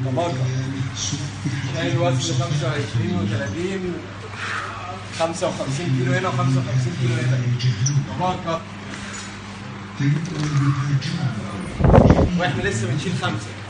طباقة شايل وزن 25 و30 55 كيلو هنا و55 كيلو هنا. طباقة واحنا لسه بنشيل 5.